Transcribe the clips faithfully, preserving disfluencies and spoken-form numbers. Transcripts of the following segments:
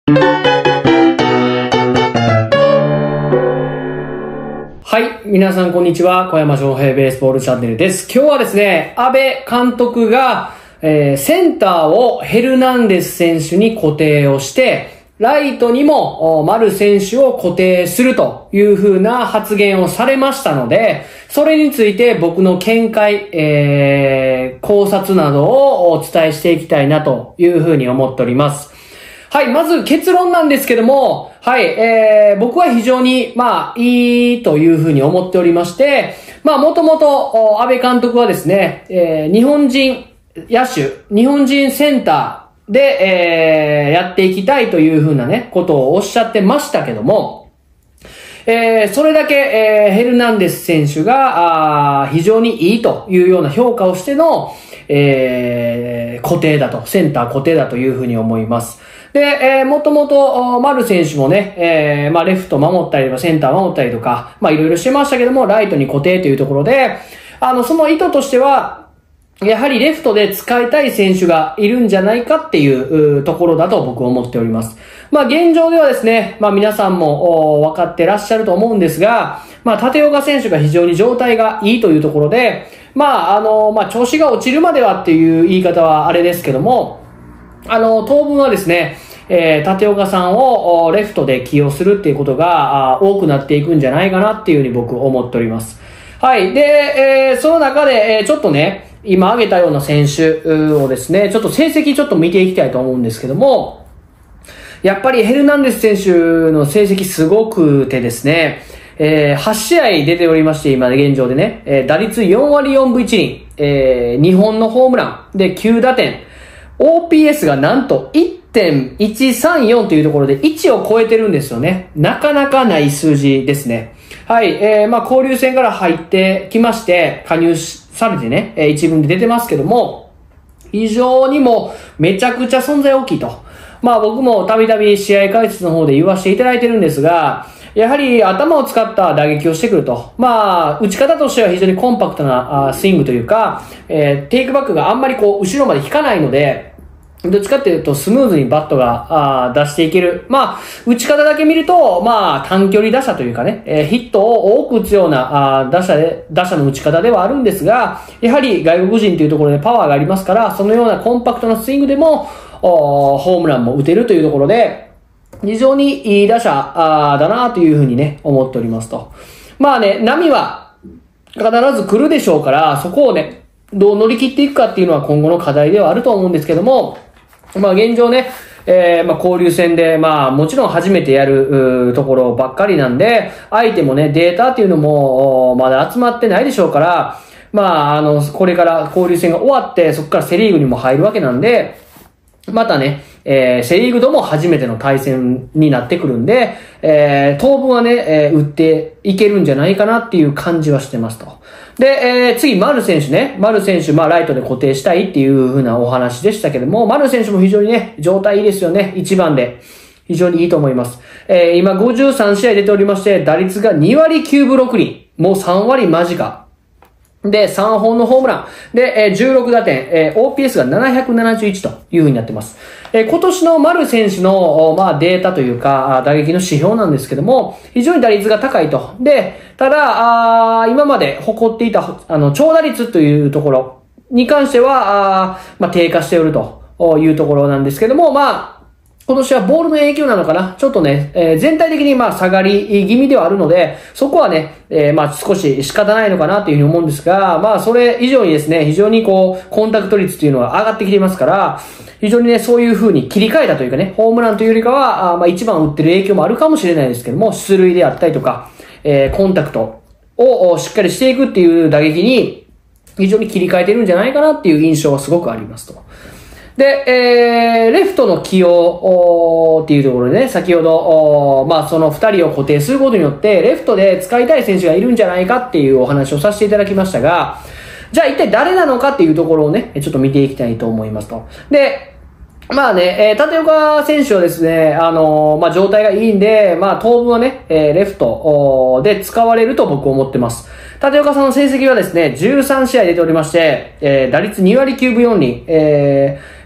はい。皆さん、こんにちは。小山翔平ベースボールチャンネルです。今日はですね、阿部監督が、えー、センターをヘルナンデス選手に固定をして、ライトにも丸選手を固定するという風な発言をされましたので、それについて僕の見解、えー、考察などをお伝えしていきたいなという風に思っております。はい、まず結論なんですけども、はい、えー、僕は非常に、まあ、いいというふうに思っておりまして、まあ、もともと、安倍監督はですね、えー、日本人野手、日本人センターで、えー、やっていきたいというふうなね、ことをおっしゃってましたけども、えー、それだけ、えー、ヘルナンデス選手が、あ非常にいいというような評価をしての、えー、固定だと、センター固定だというふうに思います。で、えー、もともと、丸選手もね、えー、まあ、レフト守ったりとか、センター守ったりとか、まあ、いろいろしてましたけども、ライトに固定というところで、あの、その意図としては、やはりレフトで使いたい選手がいるんじゃないかっていうところだと僕は思っております。まあ、現状ではですね、まあ、皆さんも分かってらっしゃると思うんですが、まあ、立岡選手が非常に状態がいいというところで、まあ、あの、まあ、調子が落ちるまではっていう言い方はあれですけども、あの、当分はですね、えー、立岡さんをレフトで起用するっていうことが多くなっていくんじゃないかなっていうふうに僕思っております。はい。で、えー、その中で、えー、ちょっとね、今挙げたような選手をですね、ちょっと成績ちょっと見ていきたいと思うんですけども、やっぱりヘルナンデス選手の成績すごくてですね、えー、はち試合出ておりまして、今現状でね、えー、打率よんわりよんぶいちりん、えー、にほんのホームランできゅうだてん、オーピーエス がなんと いってんいちさんよん というところでいちを超えてるんですよね。なかなかない数字ですね。はい、えー、まあ交流戦から入ってきまして、加入されてね、えー、一軍で出てますけども、非常にもうめちゃくちゃ存在大きいと。まあ僕もたびたび試合解説の方で言わせていただいてるんですが、やはり頭を使った打撃をしてくると。まあ、打ち方としては非常にコンパクトなスイングというか、えー、テイクバックがあんまりこう、後ろまで引かないので、どっちかっていうとスムーズにバットが出していける。まあ、打ち方だけ見ると、まあ、短距離打者というかね、えー、ヒットを多く打つようなあ打者で、打者の打ち方ではあるんですが、やはり外国人というところでパワーがありますから、そのようなコンパクトなスイングでも、ホームランも打てるというところで、非常にいい打者だなというふうにね、思っておりますと。まあね、波は必ず来るでしょうから、そこをね、どう乗り切っていくかっていうのは今後の課題ではあると思うんですけども、まあ現状ね、えー、まあ交流戦で、まあもちろん初めてやるところばっかりなんで、相手もね、データっていうのもまだ集まってないでしょうから、まああの、これから交流戦が終わって、そこからセリーグにも入るわけなんで、またね、えー、セリーグとも初めての対戦になってくるんで、えー、当分はね、えー、打っていけるんじゃないかなっていう感じはしてますと。で、えー、次、丸選手ね。丸選手、まあ、ライトで固定したいっていう風なお話でしたけども、丸選手も非常にね、状態いいですよね。いちばんで。非常にいいと思います。えー、今ごじゅうさんしあい出ておりまして、打率がにわりきゅうぶろくりん。もうさんわり間近。で、さんほんのホームラン。で、えー、じゅうろくだてん。えー、オーピーエス がななひゃくななじゅういちという風になってます。えー、今年の丸選手の、まあ、データというか、打撃の指標なんですけども、非常に打率が高いと。で、ただ、あ今まで誇っていた、あの、長打率というところに関しては、あまあ、低下しておるというところなんですけども、まあ、今年はボールの影響なのかなちょっとね、えー、全体的にまあ下がり気味ではあるので、そこはね、えー、まあ少し仕方ないのかなというふうに思うんですが、まあそれ以上にですね、非常にこう、コンタクト率というのは上がってきていますから、非常にね、そういう風に切り替えたというかね、ホームランというよりかは、あまあ一番打ってる影響もあるかもしれないですけども、出塁であったりとか、えー、コンタクトをしっかりしていくっていう打撃に、非常に切り替えてるんじゃないかなっていう印象はすごくありますと。で、えー、レフトの起用っていうところでね、先ほど、まあその二人を固定することによって、レフトで使いたい選手がいるんじゃないかっていうお話をさせていただきましたが、じゃあ一体誰なのかっていうところをね、ちょっと見ていきたいと思いますと。で、まあね、えー、立岡選手はですね、あのー、まあ状態がいいんで、まあ当分はね、えー、レフトで使われると僕は思ってます。立岡さんの成績はですね、じゅうさんしあい出ておりまして、えー、打率にわりきゅうぶよんりん、えー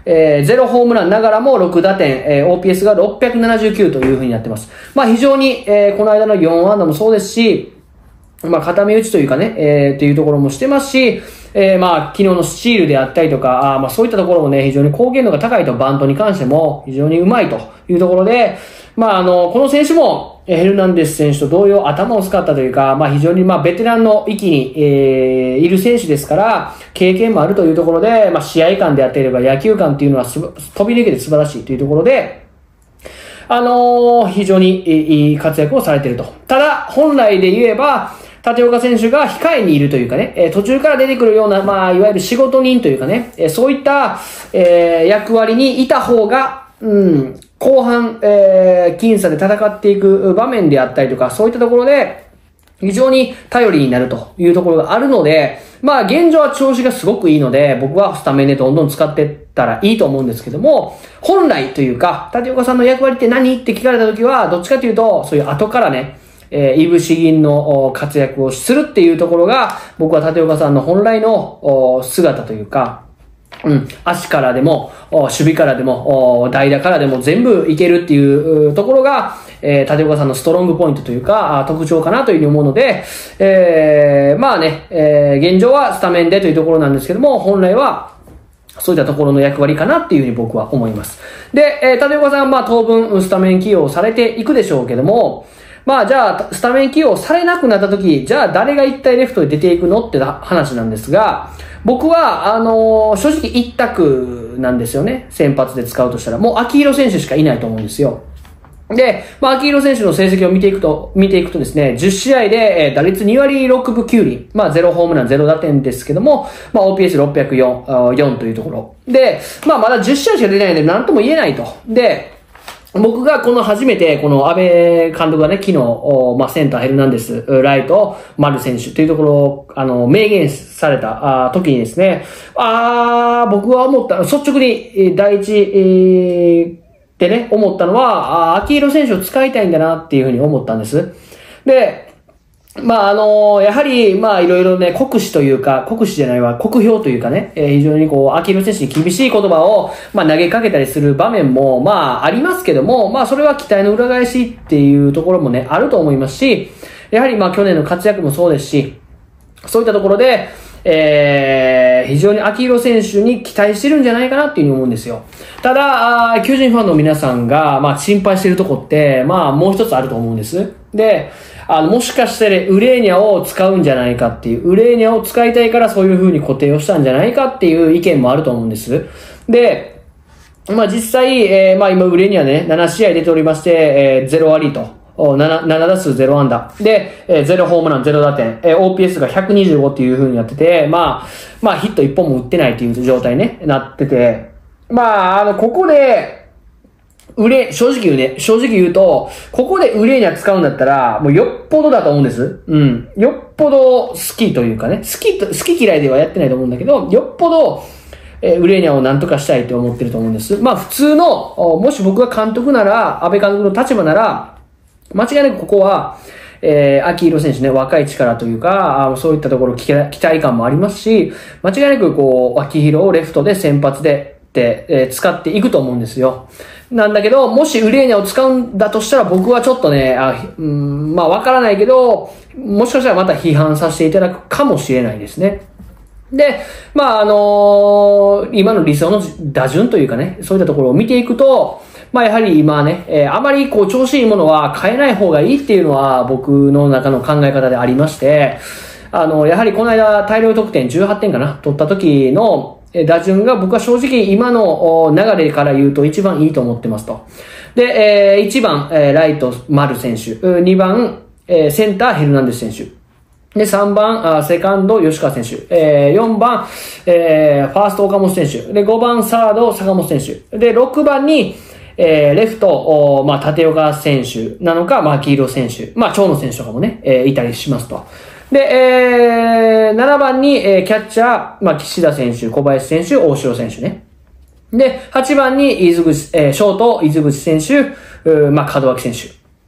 えー、ゼロホームランながらもろくだてん、えー、オーピーエス がろっぴゃくななじゅうきゅうという風になってます。まあ非常に、えー、この間のよん安打もそうですし、まあ固め打ちというかね、えー、っていうところもしてますし、えー、まあ昨日のスチールであったりとか、あまあそういったところもね、非常に貢献度が高いと、バントに関しても非常にうまいというところで、まああの、この選手も、ヘルナンデス選手と同様頭を使ったというか、まあ非常にまあベテランの域に、えー、いる選手ですから、経験もあるというところで、まあ試合感であったりとか野球感っていうのはす飛び抜けて素晴らしいというところで、あのー、非常にいい活躍をされていると。ただ、本来で言えば、立岡選手が控えにいるというかね、え途中から出てくるような、まあ、いわゆる仕事人というかね、えそういった、えー、役割にいた方が、うん、後半、えー、僅差で戦っていく場面であったりとか、そういったところで、非常に頼りになるというところがあるので、まあ現状は調子がすごくいいので、僕はスタメンでどんどん使っていったらいいと思うんですけども、本来というか、立岡さんの役割って何って聞かれた時は、どっちかというと、そういう後からね、えー、いぶし銀の活躍をするっていうところが、僕は立岡さんの本来の姿というか、うん、足からでも、守備からでも、代打からでも全部いけるっていうところが、えー、立岡さんのストロングポイントというか、特徴かなというふうに思うので、えー、まあね、えー、現状はスタメンでというところなんですけども、本来は、そういったところの役割かなっていうふうに僕は思います。で、えー、立岡さんはまあ当分スタメン起用されていくでしょうけども、まあじゃあ、スタメン起用されなくなった時、じゃあ誰が一体レフトで出ていくのって話なんですが、僕は、あのー、正直一択なんですよね。先発で使うとしたら。もう、秋広選手しかいないと思うんですよ。で、まあ、秋広選手の成績を見ていくと、見ていくとですね、じゅっ試合で、えー、打率に割ろくぶきゅう厘。まあ、ゼロホームラン、ゼロ打点ですけども、まあ、オーピーエスろっぴゃくよん というところ。で、まあ、まだじゅっ試合しか出ないので、なんとも言えないと。で、僕がこの初めて、この安倍監督がね、昨日、まあ、センターヘルナンデス、ライト、丸選手というところを、あの、明言されたあ時にですね、あー、僕は思った、率直に、第一、えー、でね、思ったのは、あ秋広選手を使いたいんだなっていうふうに思ったんです。で、まあ、あの、やはり、まあ、いろいろね、酷使というか、酷使じゃないわ、酷評というかね、えー、非常にこう、秋広選手に厳しい言葉を、まあ、投げかけたりする場面も、まあ、ありますけども、まあ、それは期待の裏返しっていうところもね、あると思いますし、やはり、まあ、去年の活躍もそうですし、そういったところで、えー、非常に秋広選手に期待してるんじゃないかなっていうふうに思うんですよ。ただ、巨人ファンの皆さんが、まあ、心配してるとこって、まあ、もう一つあると思うんです。で、あの、もしかして、ウレーニャを使うんじゃないかっていう、ウレーニャを使いたいからそういう風に固定をしたんじゃないかっていう意見もあると思うんです。で、まあ実際、えー、まあ今ウレーニャね、なな試合出ておりまして、えー、ゼロ割と。7, 7打数ゼロ安打。で、えー、ゼロホームラン、ゼロ打点。えー、オーピーエス がひゃくにじゅうごっていう風になってて、まあ、まあヒットいっぽんも打ってないっていう状態ね、なってて。まあ、あの、ここで、売れ、正直言うね、正直言うと、ここでウレーニャ使うんだったら、もうよっぽどだと思うんです。うん。よっぽど好きというかね、好きと、好き嫌いではやってないと思うんだけど、よっぽど、えー、ウレーニャをなんとかしたいと思ってると思うんです。まあ普通の、もし僕が監督なら、安倍監督の立場なら、間違いなくここは、えー、秋広選手ね、若い力というか、あそういったところ期待感もありますし、間違いなくこう、秋広をレフトで先発で、で、えー、使っていくと思うんですよ。なんだけど、もしウレーニャを使うんだとしたら僕はちょっとね、あうん、まあわからないけど、もしかしたらまた批判させていただくかもしれないですね。で、まああのー、今の理想の打順というかね、そういったところを見ていくと、まあやはり今ね、えー、あまりこう調子いいものは変えない方がいいっていうのは僕の中の考え方でありまして、あの、やはりこの間大量得点じゅうはってんかな、取った時の打順が僕は正直今の流れから言うと一番いいと思ってますと。で、えー、いちばん、えー、ライト丸選手、にばん、えー、センターヘルナンデス選手。で、さんばん、あセカンド、吉川選手。えー、よんばん、えー、ファースト、岡本選手。で、ごばん、サード、坂本選手。で、ろくばんに、えー、レフト、まあ、立岡選手なのか、まあ、黄色選手。まあ、長野選手とかもね、えー、いたりしますと。で、えー、ななばんに、えー、キャッチャー、まあ、岸田選手、小林選手、大城選手ね。で、はちばんに、伊豆口、えー、ショート、伊豆口選手、まあ、門脇選手。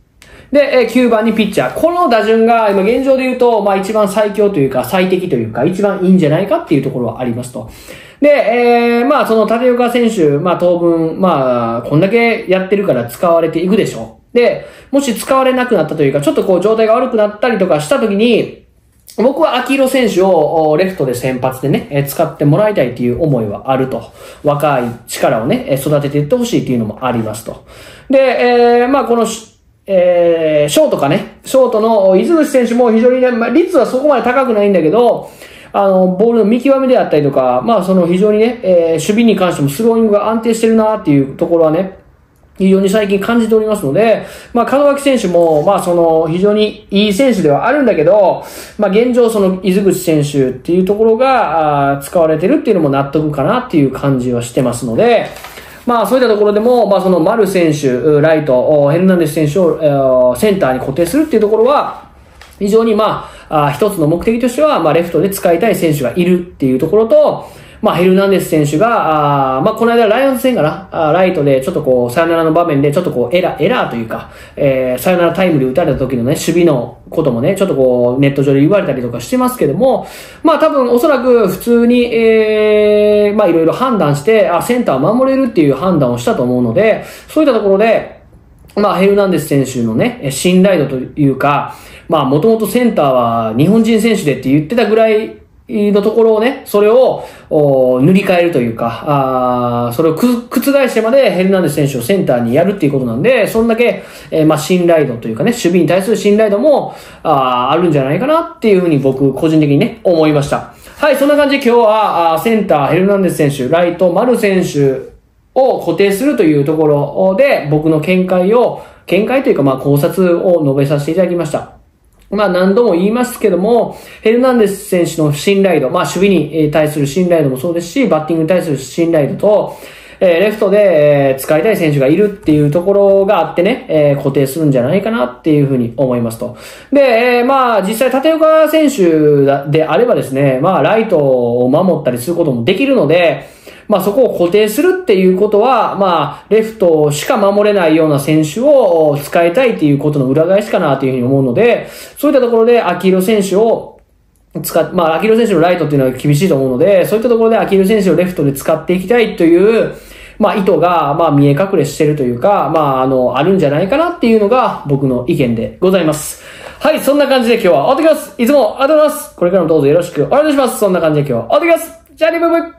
で、きゅうばんにピッチャー。この打順が今現状で言うと、まあ一番最強というか最適というか一番いいんじゃないかっていうところはありますと。で、えー、まあその立岡選手、まあ当分、まあこんだけやってるから使われていくでしょう。で、もし使われなくなったというか、ちょっとこう状態が悪くなったりとかした時に、僕は秋広選手をレフトで先発でね、使ってもらいたいっていう思いはあると。若い力をね、育てていってほしいっていうのもありますと。で、えー、まあこの、えー、ショートかね、ショートの伊豆口選手も非常にね、まあ率はそこまで高くないんだけど、あの、ボールの見極めであったりとか、まあその非常にね、えー、守備に関してもスローイングが安定してるなっていうところはね、非常に最近感じておりますので、まあ、門脇選手も、まあ、その、非常にいい選手ではあるんだけど、まあ、現状その、伊豆口選手っていうところが、使われてるっていうのも納得かなっていう感じはしてますので、まあ、そういったところでも、まあ、その、丸選手、ライト、ヘルナンデス選手を、センターに固定するっていうところは、非常にまあ、あ一つの目的としては、まあ、レフトで使いたい選手がいるっていうところと、まあ、ヘルナンデス選手が、あまあ、この間ライオンズ戦かな、あライトでちょっとこう、サヨナラの場面でちょっとこう、エラー、エラーというか、えー、サヨナラタイムで打たれた時のね、守備のこともね、ちょっとこう、ネット上で言われたりとかしてますけども、まあ、多分おそらく普通に、えー、まあ、いろいろ判断して、あ、センターを守れるっていう判断をしたと思うので、そういったところで、まあ、ヘルナンデス選手のね、信頼度というか、まあ、もともとセンターは日本人選手でって言ってたぐらい、のところをね、それを塗り替えるというか、あそれをく覆してまでヘルナンデス選手をセンターにやるっていうことなんで、そんだけ、えー、まあ信頼度というかね、守備に対する信頼度もああるんじゃないかなっていうふうに僕個人的にね、思いました。はい、そんな感じで今日はあセンターヘルナンデス選手、ライト丸選手を固定するというところで僕の見解を、見解というかまあ考察を述べさせていただきました。まあ何度も言いますけども、ヘルナンデス選手の信頼度、まあ守備に対する信頼度もそうですし、バッティングに対する信頼度と、えー、レフトで、えー、使いたい選手がいるっていうところがあってね、えー、固定するんじゃないかなっていうふうに思いますと。で、えー、まあ実際立岡選手であればですね、まあライトを守ったりすることもできるので、まあそこを固定するっていうことは、まあレフトしか守れないような選手を使いたいっていうことの裏返しかなというふうに思うので、そういったところで秋広選手を使っ、まあ秋広選手のライトっていうのは厳しいと思うので、そういったところで秋広選手をレフトで使っていきたいという、まあ意図が、まあ見え隠れしてるというか、まああの、あるんじゃないかなっていうのが僕の意見でございます。はい、そんな感じで今日は終わってきます。いつもありがとうございます。これからもどうぞよろしくお願いします。そんな感じで今日は終わってきます。じゃあね、バイバイ。